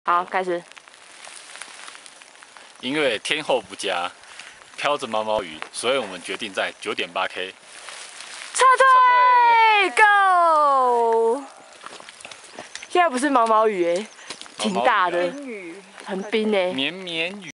好，开始。 因为天候不佳，飘着毛毛雨，所以我们决定在9.8K。 撤退 ，Go！ 现在不是毛毛雨哎，挺大的，很冰哎。 绵绵雨。